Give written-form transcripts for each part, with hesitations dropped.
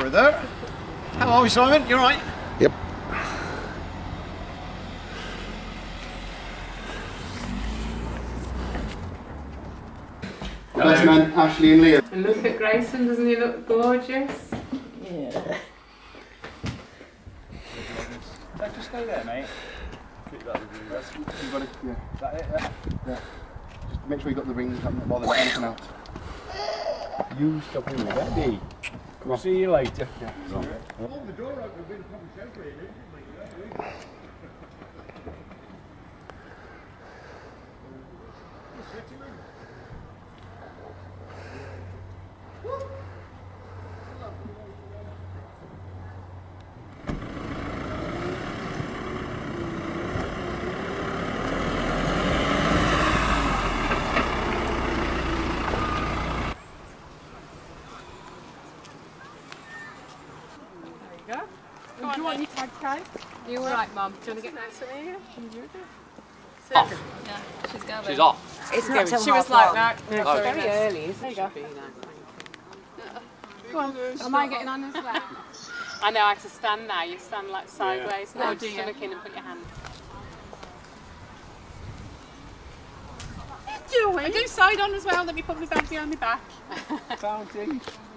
there. How are we, Simon? You all right? Yep. Hello, man. Ashley and Liam. And look at Grayson, doesn't he look gorgeous? Yeah. Just stay there, mate. Keep that with you. You got it. Yeah. Is that it? Yeah. Just make sure you got the rings. Don't bother with anything else. You stop him already. We'll see you later. Yeah. Hold the door open, we've been probably separated. Do you want your tag cake? You all right, Mum? Do you want to get next to me? Off. Yeah, she's going. She's off. It's not till She was like, no, Oh. very early. There you go. Go on. Am I getting on as well? I know how to stand now. You stand like sideways. Now just look in and put your hands. What are you doing? I do side on as well. Let me put my bag behind my back. Bounty.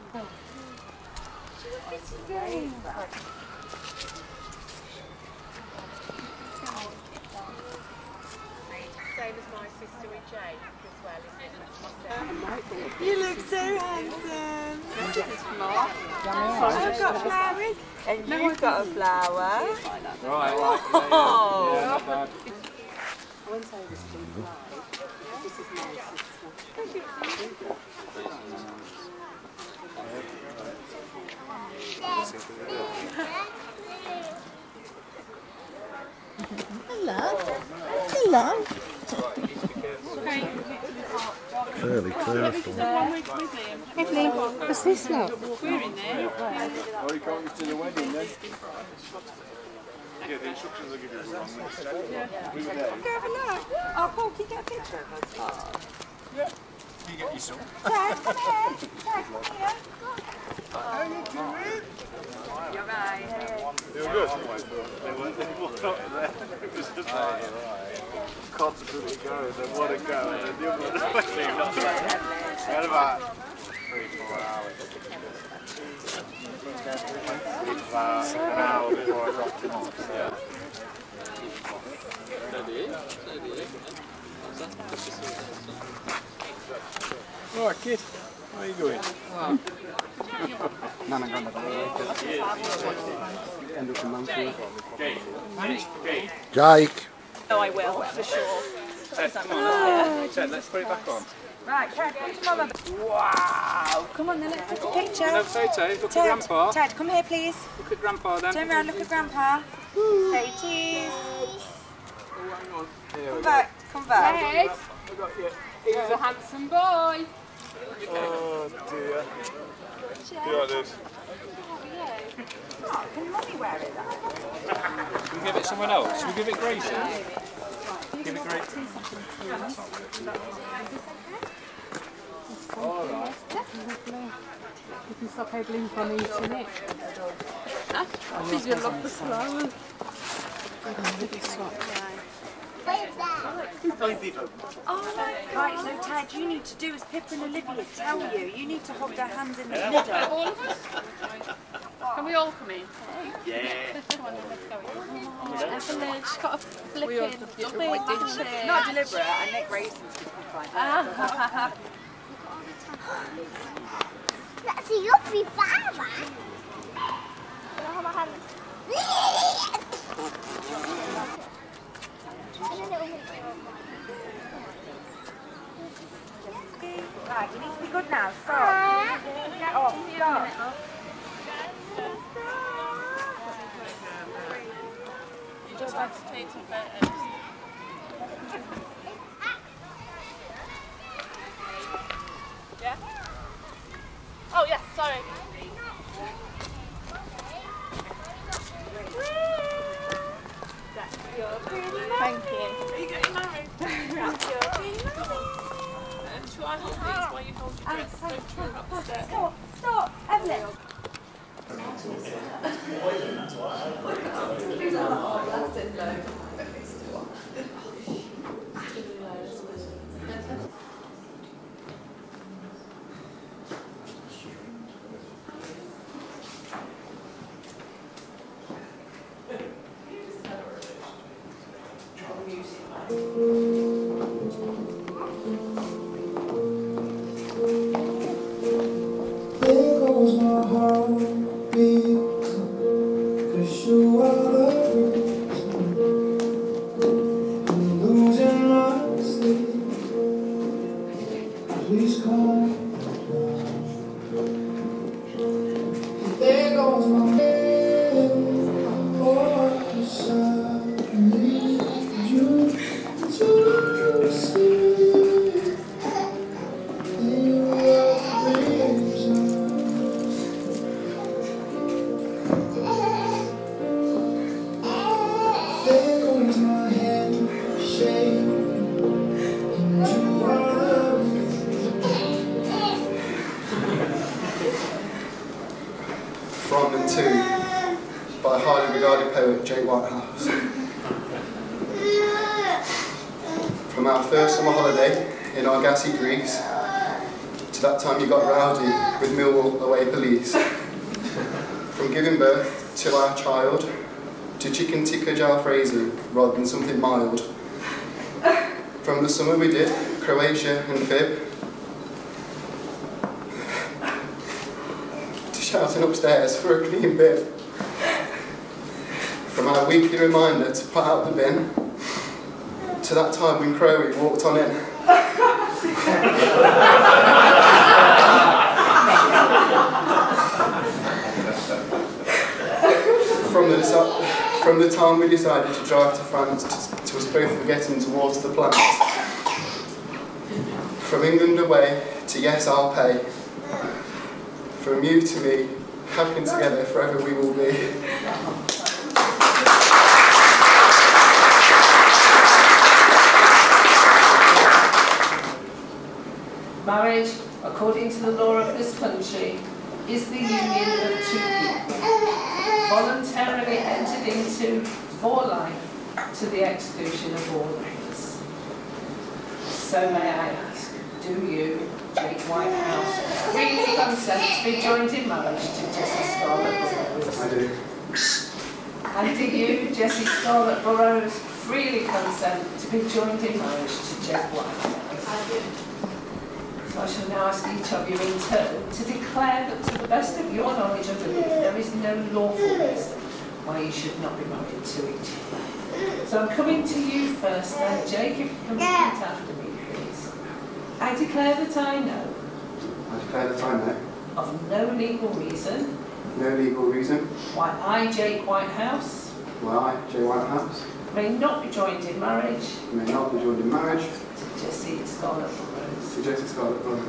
Same as my sister with Jake as well, isn't it? You look so handsome. Mark. I've got flowers. And you've got a flower. Right. Oh. Yeah, not bad. I went over to Clyde. This is my sister. Hello. Hello. Fairly clear. What's this look? We're in there. Oh, you can't get to the wedding then? Yeah, the instructions will give you the wrong list. Go have a look. Oh, Paul, can you get a picture of us? Oh. Yeah. You get your son. Dad, come here. Dad, come here. How you doing? You're right. They were good. They walked up there. It was just like, constantly going, they want to go, and then the other one was we had about 3-4 hours. It was about an hour before I dropped him off. Yeah. Alright, kid. How are you going? Nana Granda. End up in Mansfield. Jake. Oh, I will, for sure. Ted, let's put it back on. Right, Ted, come on. Wow. Come on then, let's take a picture. No, say Ted, look Ted, at Grandpa. Ted, come here, please. Look at Grandpa then. Turn around, look at Grandpa. Say cheese. Here we Come go. back, come back. Ted, I got you. he's a handsome boy. Oh dear. You like this? Oh, can Mummy wear it then? Should we give it someone else? Should we give it Grayson? Give it Grayson. Alright. You can stop hobbling from eating it. She's going to love the flowers. Oh my God. Right, so Ted, you need to do as Pippa and Olivia tell you. You need to hold their hands in the middle. All of us? Can we all come in? Yeah. Come on, let's go in. Evelyn, she's got a flip in. Not deliberate, I make raisins to find out. That's a lovely flower. Right, you need to be good now. Stop. Get off. Stop. You just like to take some photos. Yeah? Oh yeah, sorry. Thank you. Are you getting married? That's your should I hold these while you hold your dress? Don't throw it upstairs. Stop. Stop. Evelyn. From and To by highly regarded poet Jake Whitehouse. From our first summer holiday in Argosy, Greece, to that time you got rowdy with Millwall away police. From giving birth to our child, to chicken tikka jalfrezi rather than something mild. From the summer we did Croatia and Fib, to shouting upstairs for a clean bib. From our weekly reminder to put out the bin, to that time when Crowe walked on in. From the time we decided to drive to France to us both forgetting to water the plants. From England away to yes I'll pay. From you to me, happy together forever we will be. Marriage, according to the law of this country, is the union of two people, voluntarily entered into for life to the exclusion of all others. So may I ask, do you, Jake Whitehouse, freely consent to be joined in marriage to Jessie Scarlett Burrows? I do. And do you, Jessie Scarlett Burrows, freely consent to be joined in marriage to Jake Whitehouse? I do. So I shall now ask each of you in turn to declare that to the best of your knowledge and belief there is no lawful reason why you should not be married to each other. So I'm coming to you first then, Jake, if you can repeat after me, please. I declare that I know. I declare that I know. Of no legal reason. No legal reason. Why I, Jake Whitehouse. Why I, Jake Whitehouse. May not be joined in marriage. May not be joined in marriage. To Jessie Scarlett Burrows. To Jessie Scarlett Burrows.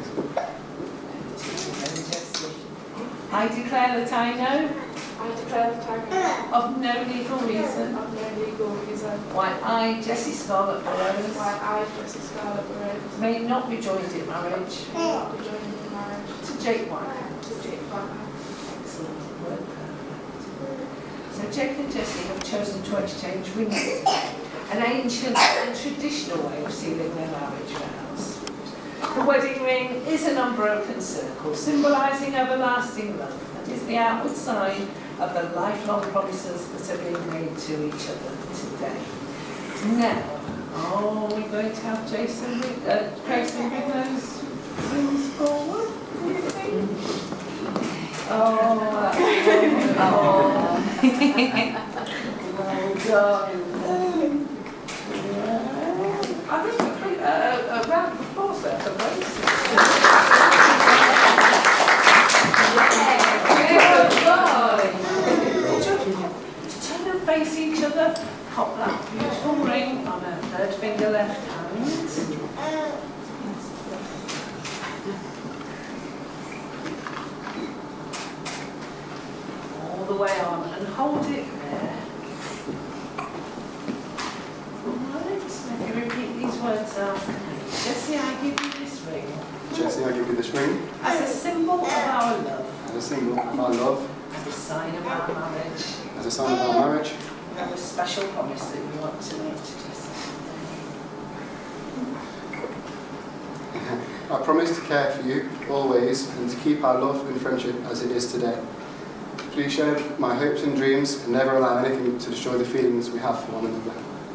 I declare that I know. I declare that I know. Of no legal reason. Of no legal reason. Why I, Jessie Scarlett Burrows. Why I, Jessie Scarlett Burrows. May not be joined in marriage. May not be joined in marriage. To Jake Whitehouse. To Jake Whitehouse. Excellent. Word perfect. So Jake and Jessie have chosen to exchange rings, an ancient and traditional way of sealing their marriage vows. The wedding ring is an unbroken circle, symbolising everlasting love, and is the outward sign of the lifelong promises that are being made to each other today. Now, are we going to have Grayson bring those rings forward? Do you think? Oh, that's well done. I think a round of applause there for Grace. Turn and face each other. Pop that beautiful ring on her third finger left hand. All the way on and hold it there. Alright, if you repeat these words after me. Jessie, I give you this ring. Jessie, I give you this ring. As a symbol of our love. As a symbol of our love. as a sign of our marriage, as a sign of our marriage, and a special promise that you want to make to Jesse. I promise to care for you always and to keep our love and friendship as it is today. Please share my hopes and dreams and never allow anything to destroy the feelings we have for one another.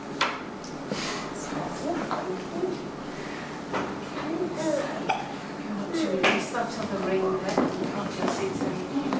To release that on the ring there, can't Jesse take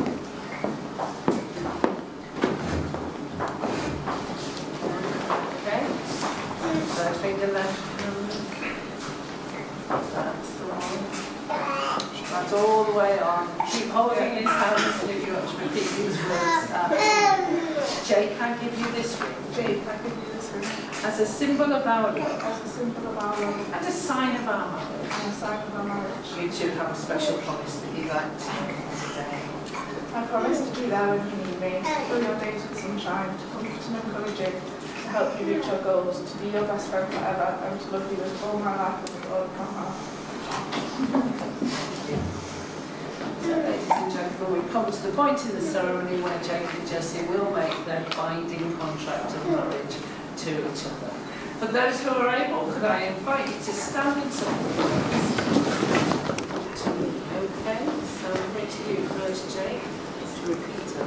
Okay, third finger left hand. That's the one. That's all the way on. Keep holding his hands and if you want to repeat these words. Jake, I give you this ring. Jake, I give you this ring. As a symbol of our love. As a symbol of our love. And a sign of our marriage. And a sign of our marriage. You two have a special promise that you'd like to make today. I promise to be there when you need me, through your days with sunshine, to comfort and encourage you, to help you reach your goals, to be your best friend forever, and to love you with all my life and with all of my heart. So, ladies and gentlemen, we've come to the point in the ceremony where Jake and Jesse will make their binding contract of marriage to each other. For those who are able, could I invite you to stand and support us? Okay, so I'm going to you first, Jake, to repeat it.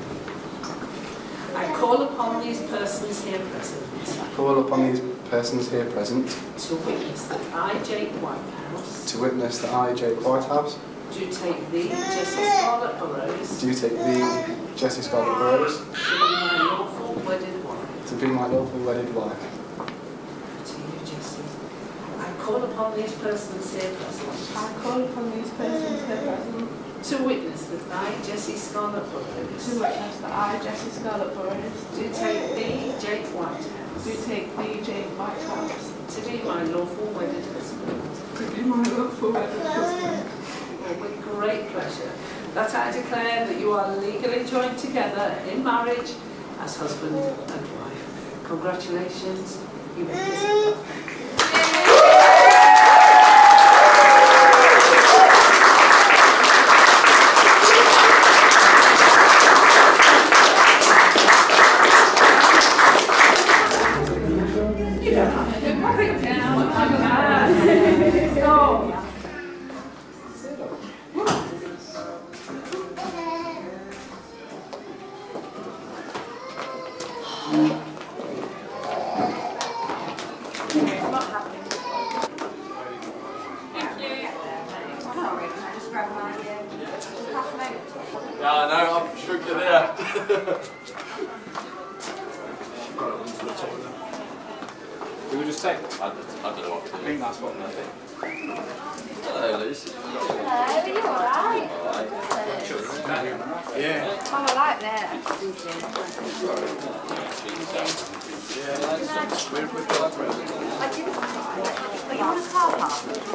I call upon these persons here present. Call upon these persons here present to witness that I, Jake Whitehouse, to witness that I, Jake Whitehouse, do take thee, Jesse Scarlett Burrows, do take thee, Jesse Scarlett Burrows, to be my lawful wedded wife. to be my lawful wedded wife. To you, Jesse. I call upon these persons here present. I call upon these persons here present to witness that I, Jesse Scarlett Burrows, to witness that I, Jesse Scarlett Burrows, do take thee, Jake Whitehouse, do take thee, Jake Whitehouse, to be my lawful wedded husband. to be my lawful wedded husband. With great pleasure, that I declare that you are legally joined together in marriage as husband and wife. Congratulations, you may kiss the You don't have to do nothing now. Yeah, no, I'm shrugged it there. Do we just take? I don't know what to do. I think that's what I think. Hello, Liz. Hello, are you alright? Yeah. Oh, I like that. We're collaborating. I didn't try. But you want a car park?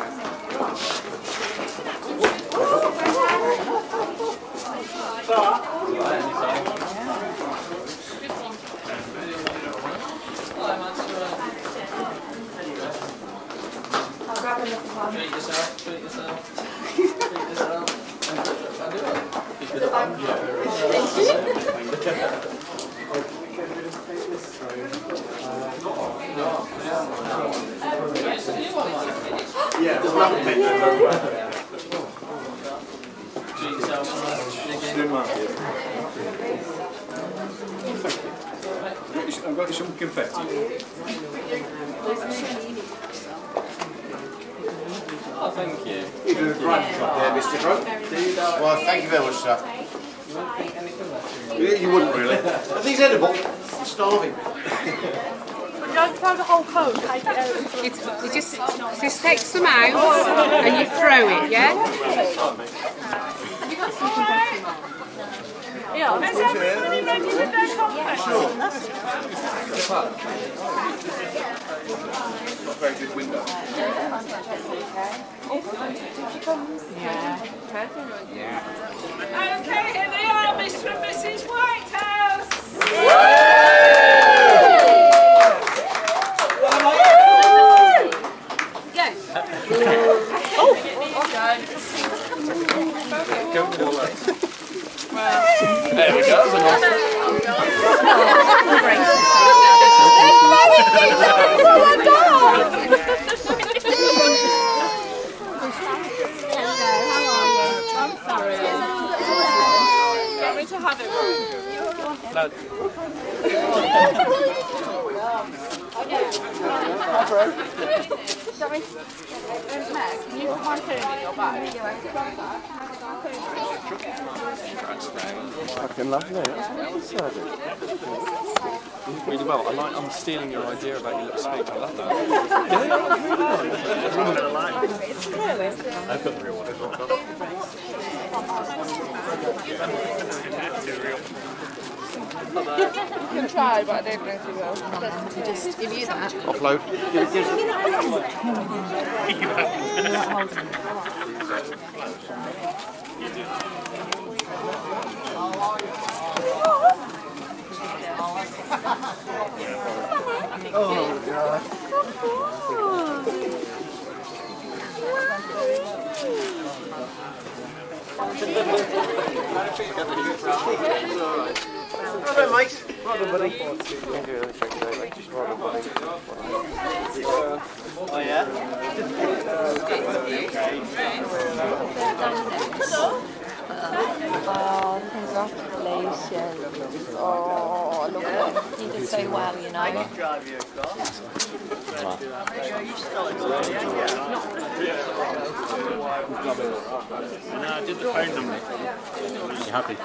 I'll grab another one. Treat yourself, treat yourself. Treat yourself. I do it. Keep it on. Yeah, there's nothing pictures everywhere. Treat yourself. I've got some confetti. Oh, thank you. You did a great job there, Mr. Crook. Well, thank you very much, sir. You wouldn't really. Are these edible? I'm starving. Don't throw the whole cone, take it out. You just take some out and you throw it, yeah? Have you got some confetti, Mum? Yeah. Is everybody ready with their confession? Not a very good window. Okay, here they are, Mr. and Mrs. Whitehouse. Well. There we go. To have it. No. Can you put my phone in your bag? Fucking lovely. That's really well. I'm stealing your idea about your little speech. I love that. I've got the real one as well. You can try, but I don't know if you will. Just give you that. Offload. Oh, God. Hello, mate. Well done, buddy. Oh, yeah? Oh, congratulations. Oh, look at you did so well, you know. No, I did the phone number. You happy?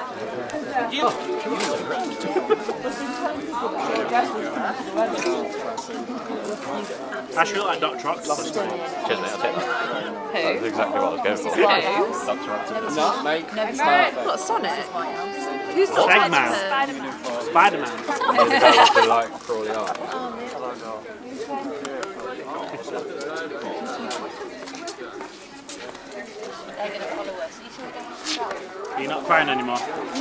Ash, you look like Dr. Octopus. Cheers, mate, I'll take that. Who? That's exactly what I was going for. Who? Dr. Octopus. No, mate. What, Sonic? Who's Eggman. Spider-Man. The guy who like Crawley Art. They're going to follow us. You should go to the You're not crying anymore.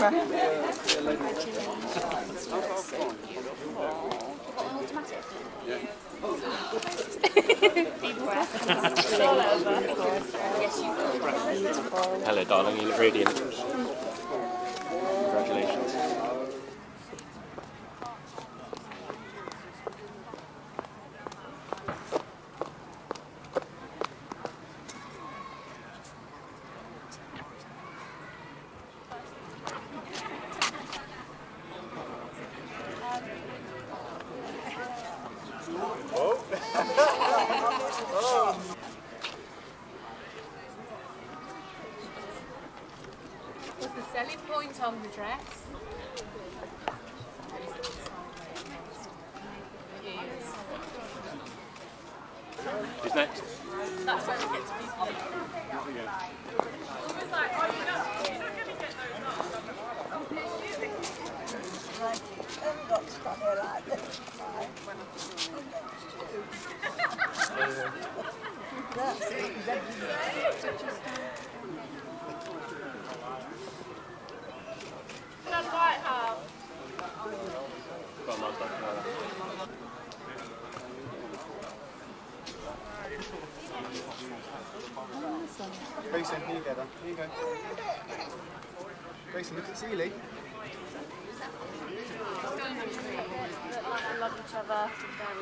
Hello, darling. You look radiant. Congratulations. What's the selling point on the dress? Who's next? That's where we get to be. It's like, oh, you're not going to get Grayson, here you go then. Here you go. Grayson, look at Seeley. I love each other.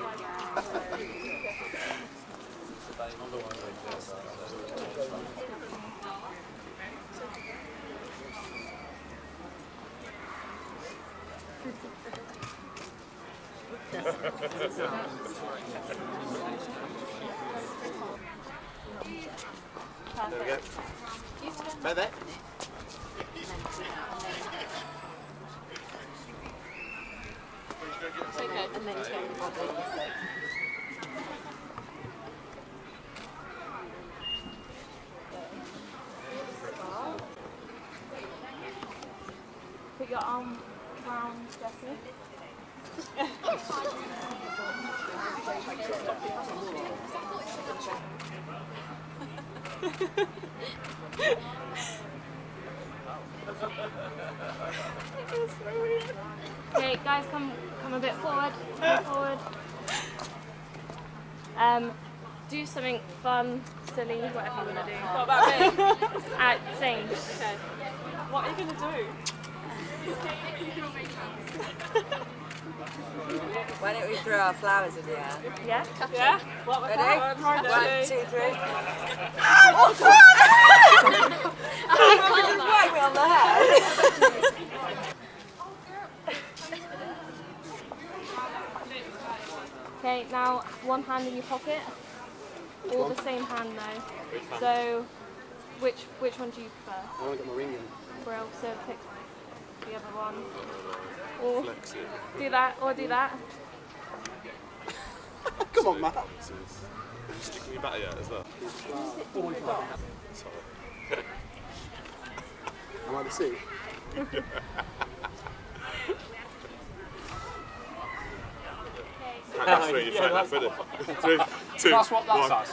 There we go. Right there. It's okay. And then turn the body. Put your arm around Jessie. Okay, guys, come a bit forward. Come forward. Do something fun, silly, whatever you want to do. What about me? Sing. Okay. What are you going to do? Why don't we throw our flowers in the air? Yeah? Yeah? What was Ready? that? 1, 2, 3. Oh, Just whack me on the head. Okay, now one hand in your pocket. All the same hand now. So, which one do you prefer? I want to get my ring in. Brill, so pick the other one. Or do that, or do that. Come on, Matt. Sticking your batter yet as well? Sorry. Am I the C? That's three, you're that for it. 3, 2, That's what that's 1. at, so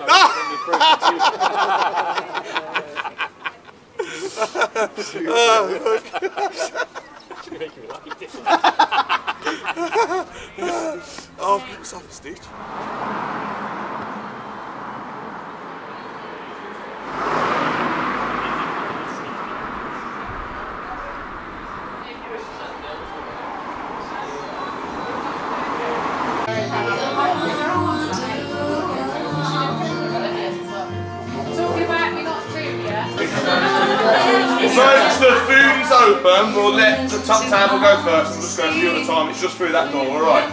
Oh, I've got myself a stitch. Folks, the food is open. We'll let the top table go first. We'll just go a few at a time. It's just through that door, alright?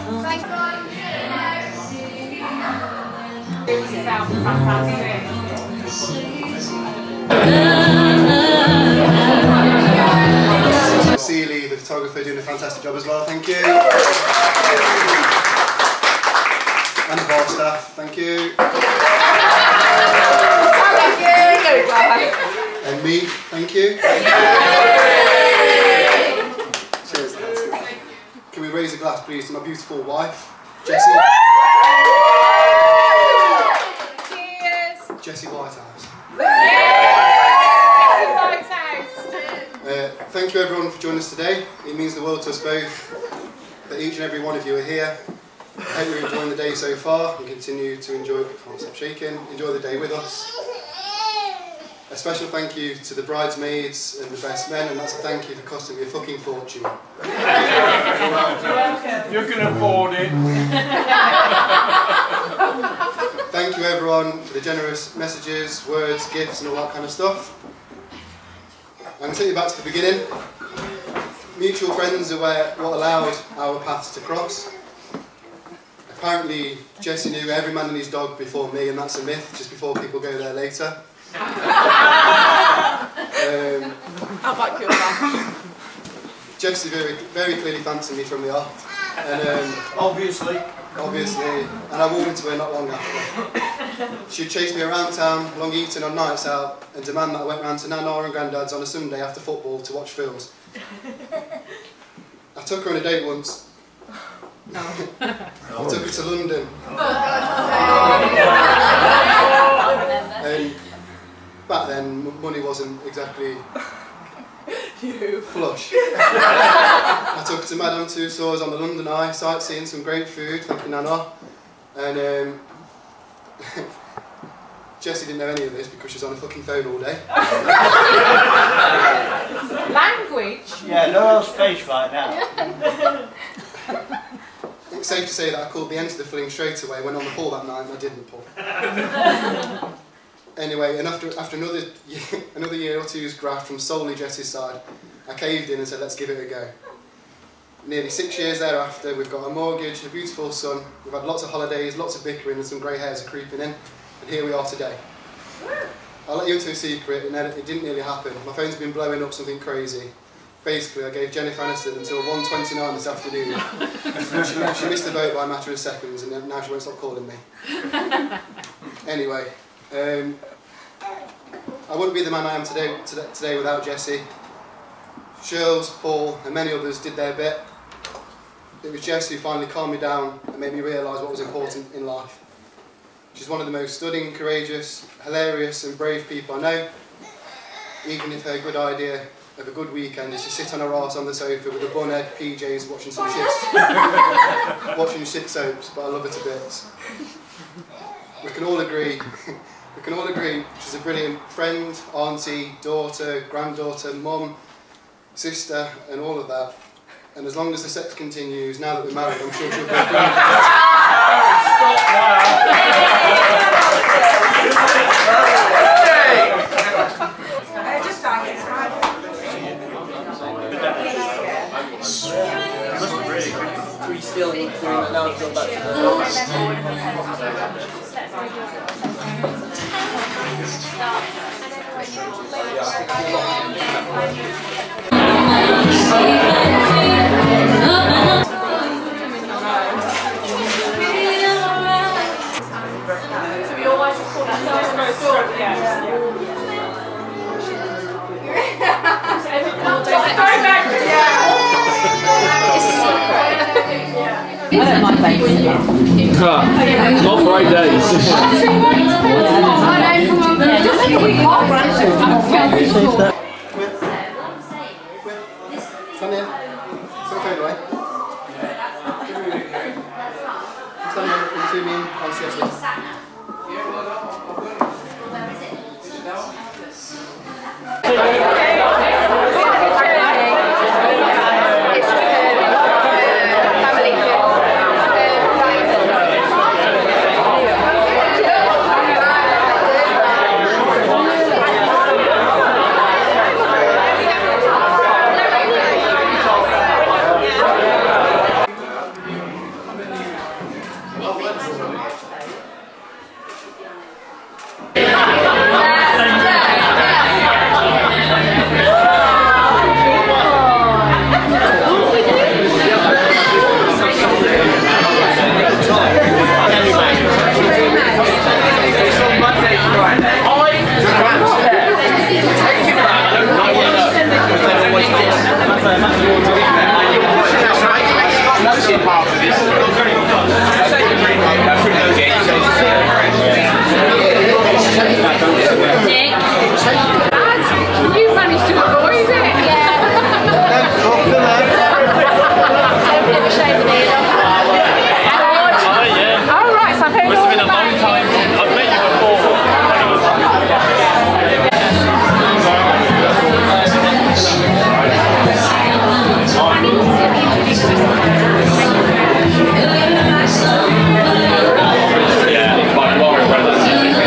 Seeley, the photographer, doing a fantastic job as well. Thank you. And the bar staff. Thank you. And me, thank you. Cheers, lads. Can we raise a glass, please, to my beautiful wife, Jessie? Cheers. Jessie Whitehouse. Whitehouse. Thank you everyone for joining us today. It means the world to us both that each and every one of you are here. I hope you're enjoying the day so far and continue to enjoy, can't stop shaking, enjoy the day with us. A special thank you to the bridesmaids and the best men, and that's a thank you for costing me a fucking fortune. you can afford it. Thank you everyone for the generous messages, words, gifts and all that kind of stuff. I'm going to take you back to the beginning. Mutual friends are what allowed our paths to cross. Apparently Jessie knew every man and his dog before me, and that's a myth, just before people go there later. I'll back you up. Jessie very clearly fancied me from the off. And, Obviously, and I walked into her not long after. She'd chase me around town, long eating on nights out, and demand that I went round to Nana and Grandad's on a Sunday after football to watch films. I took her on a date once. I took her to London. And back then, money wasn't exactly flush. I took her to Madame Tussauds on the London Eye, sightseeing, some great food, thank you Nana. And Jessie didn't know any of this because she was on a fucking phone all day. Language? Yeah, no else face right now. It's safe to say that I called the end of the fling straight away, went on the pull that night and I didn't pull. Anyway, and after another year or two's graft from solely Jessie's side, I caved in and said, let's give it a go. Nearly 6 years thereafter, we've got a mortgage, a beautiful son, we've had lots of holidays, lots of bickering and some grey hairs are creeping in, and here we are today. I'll let you into a secret, and it didn't nearly happen. My phone's been blowing up something crazy. Basically, I gave Jennifer Aniston until 1:29 this afternoon. She missed the boat by a matter of seconds, and now she won't stop calling me. Anyway, I wouldn't be the man I am today without Jessie. Shirls, Paul, and many others did their bit. It was Jessie who finally calmed me down and made me realise what was important in life. She's one of the most stunning, courageous, hilarious and brave people I know, even if her good idea of a good weekend is to sit on her arse on the sofa with a bun head, PJs, watching some shit soaps, but I love her to bits. We can all agree she's a brilliant friend, auntie, daughter, granddaughter, mum, sister, and all of that. And as long as the sex continues, now that we're married, I'm sure she'll be just like it's right. We still need to now go back to So we always just call I don't mind babysitting. Not for 8 days. Just a week off, right? Stand here. Put the phone away. Stand here and zoom in on Cecily. You managed to avoid it. Oh, right, so I've heard Must have been a long time. I've met you before. Yeah, by Warren Brothers.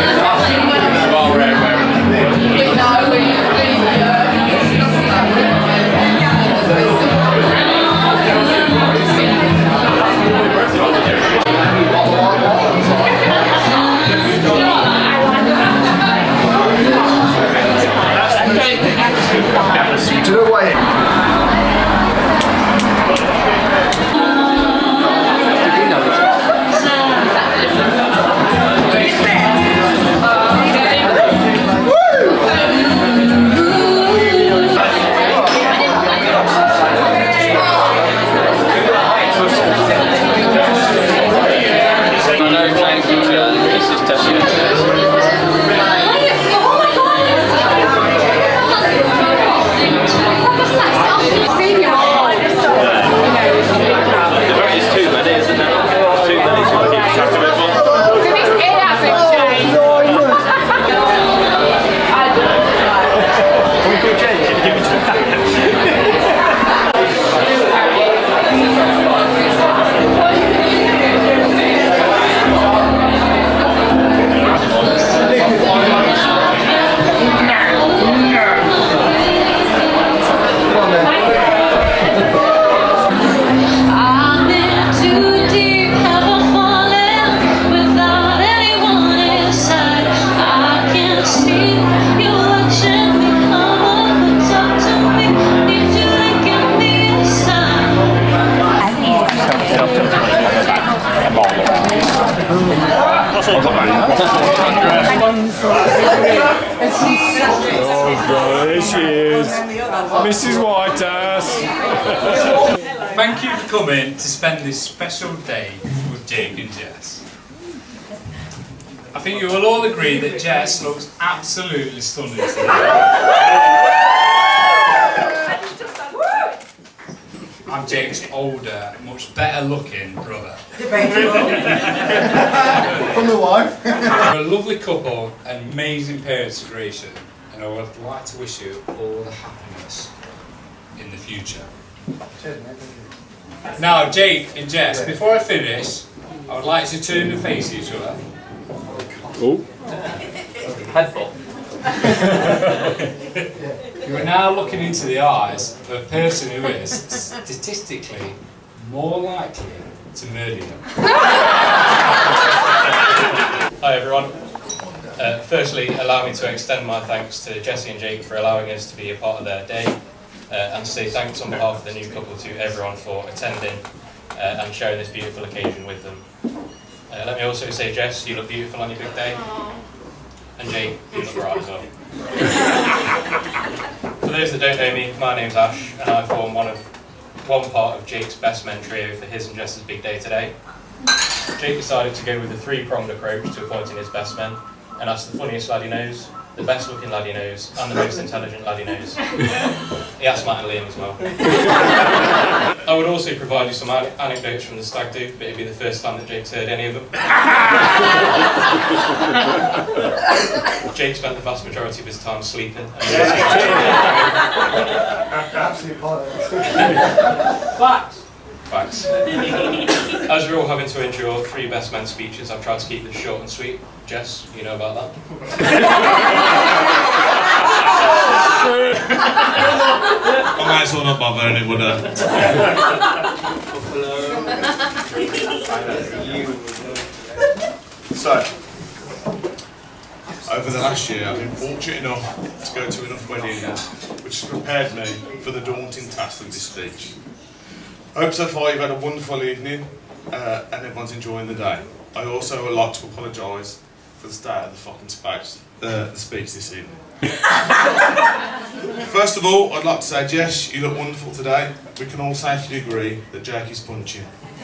There she is, Mrs. Whitehouse. Thank you for coming to spend this special day with Jake and Jess. I think you will all agree that Jess looks absolutely stunning today. I'm Jake's older, much better looking brother. From the wife. You're a lovely couple and amazing parents to creation, and I would like to wish you all the happiness in the future. Now, Jake and Jess, before I finish, I would like to turn and face each other. Oh. Headbutt. You are now looking into the eyes of a person who is statistically more likely to murder you. Hi everyone. Firstly, allow me to extend my thanks to Jessie and Jake for allowing us to be a part of their day, and to say thanks on behalf of the new couple to everyone for attending and sharing this beautiful occasion with them. Let me also say, Jess, you look beautiful on your big day, and Jake, you look right as well. For those that don't know me, my name's Ash, and I form one part of Jake's best men trio for his and Jess's big day today. Jake decided to go with a three-pronged approach to appointing his best men, and that's the funniest lad he knows, the best looking lad he knows, and the most intelligent lad he knows. He asked Matt and Liam as well. I would also provide you some anecdotes from the stag do, but it'd be the first time that Jake's heard any of them. Jake spent the vast majority of his time sleeping. Absolutely pointless. Facts. Facts. As we're all having to endure three best men speeches, I've tried to keep this short and sweet. Jess, you know about that? I might as well not bother any, would I? So, over the last year, I've been fortunate enough to go to enough weddings which has prepared me for the daunting task of this speech. I hope so far you've had a wonderful evening and everyone's enjoying the day. I also would like to apologise for the state of the fucking the speech this evening. First of all, I'd like to say, Jess, you look wonderful today. We can all safely agree that Jake is punching.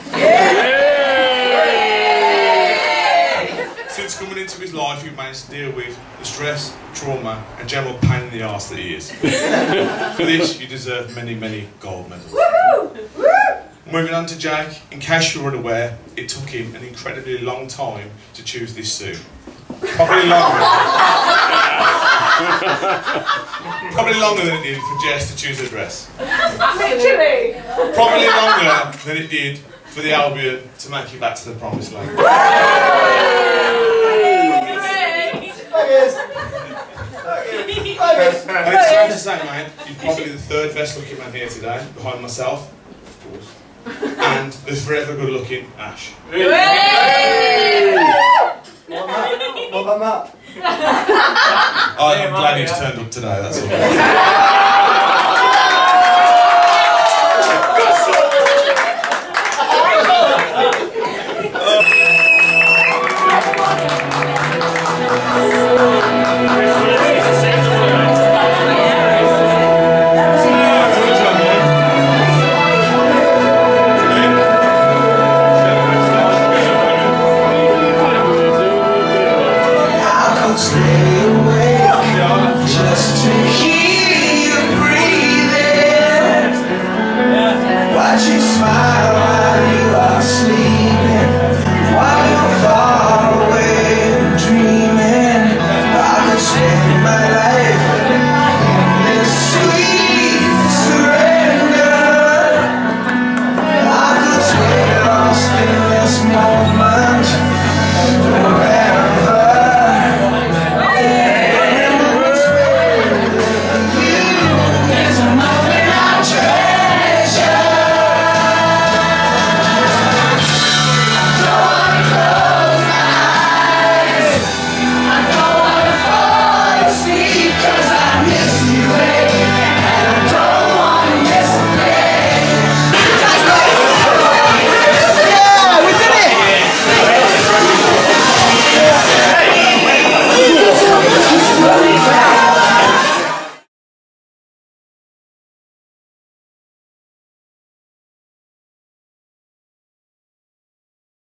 Since coming into his life, you've managed to deal with the stress, trauma and general pain in the arse that he is. For this, you deserve many, many gold medals. Moving on to Jake, in case you were unaware, it took him an incredibly long time to choose this suit. Probably longer than it did for Jess to choose her dress. Literally. Probably longer than it did for the Albion to make it back to the promised land. And it's fair to say, mate, you're probably the third best looking man here today, behind myself, of course, and the forever good looking Ash. What about Matt? I'm glad he's turned up today, that's all. Watch you smile.